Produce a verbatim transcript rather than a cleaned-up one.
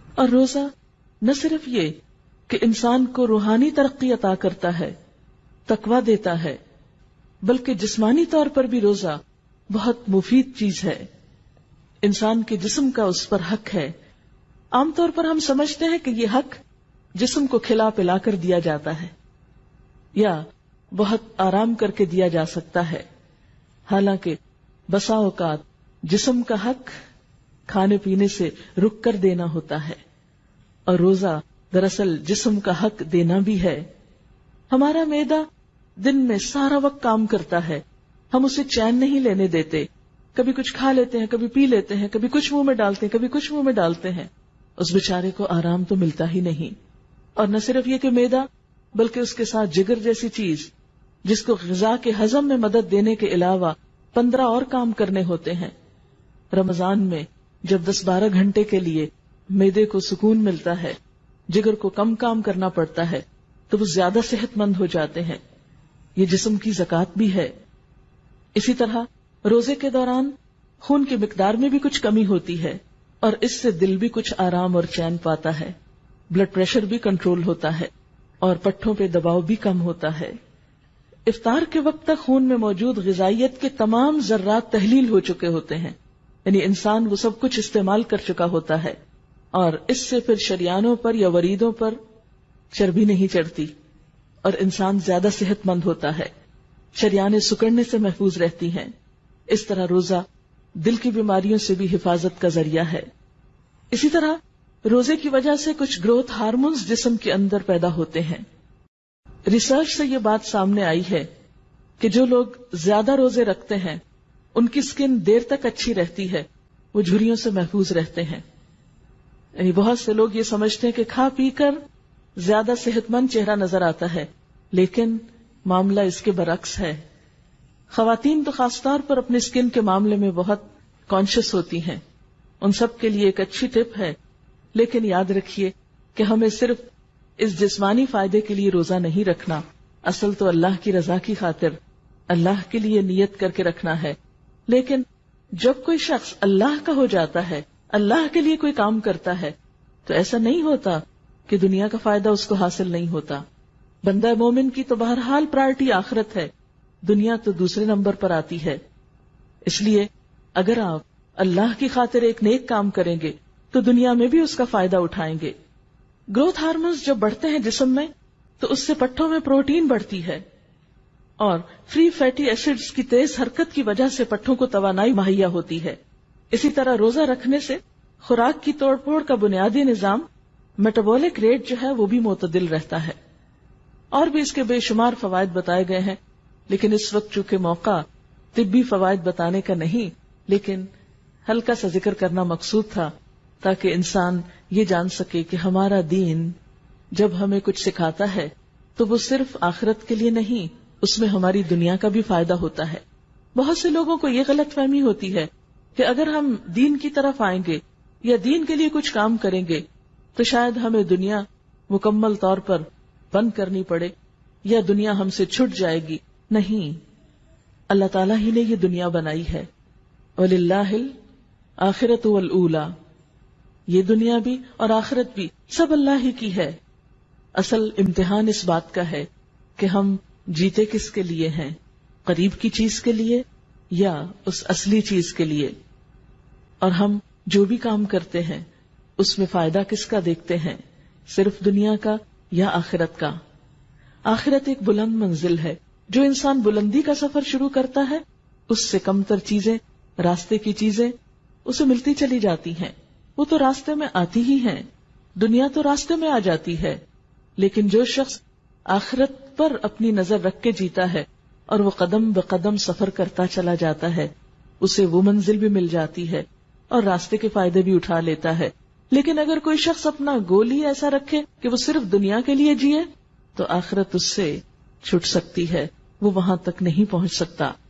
اور روزہ نہ صرف یہ کہ انسان کو روحانی ترقی عطا کرتا ہے، تقویٰ دیتا ہے، بلکہ جسمانی طور پر بھی روزہ بہت مفید چیز ہے. انسان کے جسم کا اس پر حق ہے. عام طور پر ہم سمجھتے ہیں کہ یہ حق جسم کو کھلا پلا کر دیا جاتا ہے یا بہت آرام کر کے دیا جا سکتا ہے، حالانکہ بسا اوقات جسم کا حق کھانے پینے سے رک کر دینا ہوتا ہے، اور روزہ دراصل جسم کا حق دینا بھی ہے. ہمارا معدہ دن میں سارا وقت کام کرتا ہے، ہم اسے چین نہیں لینے دیتے. کبھی کچھ کھا لیتے ہیں، کبھی پی لیتے ہیں، کبھی کچھ منہ میں ڈالتے ہیں، کبھی کچھ منہ میں ڈالتے ہیں. اس بیچارے کو آرام تو ملتا ہی نہیں. اور نہ صرف یہ کہ معدہ، بلکہ اس کے ساتھ جگر جیسی چیز جس کو غذا کے ہضم میں مدد دینے کے علاوہ پندرہ اور کام کرنے ہوتے ہیں. رمضان میں جب دس بارہ گھنٹے کے لیے معدے کو سکون ملتا ہے، جگر کو کم کام کرنا پڑتا ہے، تو وہ زیادہ صحت مند ہو جاتے ہیں. یہ جسم کی زکوٰۃ بھی ہے. اسی طرح روزے کے دوران خون کی مقدار میں بھی کچھ کمی ہوتی ہے، اور اس سے دل بھی کچھ آرام اور چین پاتا ہے. بلڈ پریشر بھی کنٹرول ہوتا ہے اور پٹھوں پہ دباؤ بھی کم ہوتا ہے. افطار کے وقت تک خون میں موجود غذائیت کے تمام ذرات تحلیل ہو چکے ہوتے ہیں، یعنی انسان وہ سب کچھ استعمال کر چکا ہوتا ہے، اور اس سے پھر شریانوں پر یا وریدوں پر چربی نہیں چڑھتی اور انسان زیادہ صحت مند ہوتا ہے. شریانیں سکڑنے سے محفوظ رہتی ہیں. اس طرح روزہ دل کی بیماریوں سے بھی حفاظت کا ذریعہ ہے. اسی طرح روزے کی وجہ سے کچھ گروتھ ہارمونز جسم کے اندر پیدا ہوتے ہیں. ریسرچ سے یہ بات سامنے آئی ہے کہ جو لوگ زیادہ روزے رکھتے ہیں ان کی سکن دیر تک اچھی رہتی ہے، وہ جھریوں سے محفوظ رہتے ہیں. یعنی بہت سے لوگ یہ سمجھتے ہیں کہ کھا پی کر زیادہ صحت مند چہرہ نظر آتا ہے، لیکن معاملہ اس کے برعکس ہے. خواتین تو خاص طور پر اپنے سکن کے معاملے میں بہت کانشیس ہوتی ہیں. ان سب کے لیے ایک اچھی ٹپ ہے، لیکن یاد رکھیے کہ ہمیں صرف اس جسمانی فائدے کے لیے روزہ نہیں رکھنا، اصل تو اللہ کی رضا کی خاطر اللہ کے لیے نیت کر کے رکھنا ہے. لیکن جب کوئی شخص اللہ کا ہو جاتا ہے، اللہ کے لیے کوئی کام کرتا ہے، تو ایسا نہیں ہوتا کہ دنیا کا فائدہ اس کو حاصل نہیں ہوتا. بندہ مومن کی تو بہرحال پرائرٹی آخرت ہے، دنیا تو دوسرے نمبر پر آتی ہے. اس لیے اگر آپ اللہ کی خاطر ایک نیک کام کریں گے تو دنیا میں بھی اس کا فائدہ اٹھائیں گے. گروتھ ہارمونز جب بڑھتے ہیں جسم میں تو اس سے پٹھوں میں پروٹین بڑھتی ہے، اور فری فیٹی ایسڈز کی تیز حرکت کی وجہ سے پٹھوں کو توانائی مہیا ہوتی ہے. اسی طرح روزہ رکھنے سے خوراک کی توڑ پھوڑ کا بنیادی نظام میٹابولک ریٹ جو ہے وہ بھی معتدل رہتا ہے. اور بھی اس کے بے شمار فوائد بتائے گئے ہیں، لیکن اس وقت چونکہ موقع طبی فوائد بتانے کا نہیں، لیکن ہلکا سا ذکر کرنا مقصود تھا تاکہ انسان یہ جان سکے کہ ہمارا دین جب ہمیں کچھ سکھاتا ہے تو وہ صرف آخرت کے لیے نہیں، اس میں ہماری دنیا کا بھی فائدہ ہوتا ہے. بہت سے لوگوں کو یہ غلط فہمی ہوتی ہے کہ اگر ہم دین کی طرف آئیں گے یا دین کے لیے کچھ کام کریں گے تو شاید ہمیں دنیا مکمل طور پر بند کرنی پڑے یا دنیا ہم سے چھٹ جائے گی. نہیں، اللہ تعالیٰ ہی نے یہ دنیا بنائی ہے. وَلِلَّهِ الْآخِرَةُ وَالْأُولَى، یہ دنیا بھی اور آخرت بھی سب اللہ ہی کی ہے. اصل امتحان اس بات کا ہے کہ ہم جیتے کس کے لیے ہیں، قریب کی چیز کے لیے یا اس اصلی چیز کے لیے. اور ہم جو بھی کام کرتے ہیں اس میں فائدہ کس کا دیکھتے ہیں، صرف دنیا کا یا آخرت کا. آخرت ایک بلند منزل ہے. جو انسان بلندی کا سفر شروع کرتا ہے اس سے کم تر چیزیں، راستے کی چیزیں اسے ملتی چلی جاتی ہیں. وہ تو راستے میں آتی ہی ہیں، دنیا تو راستے میں آ جاتی ہے. لیکن جو شخص آخرت پر اپنی نظر رکھ کے جیتا ہے اور وہ قدم بقدم سفر کرتا چلا جاتا ہے، اسے وہ منزل بھی مل جاتی ہے اور راستے کے فائدے بھی اٹھا لیتا ہے. لیکن اگر کوئی شخص اپنا گول ہی ایسا رکھے کہ وہ صرف دنیا کے لیے جیے تو آخرت اس سے چھٹ سکتی ہے، وہ وہاں تک نہیں پہنچ سکتا.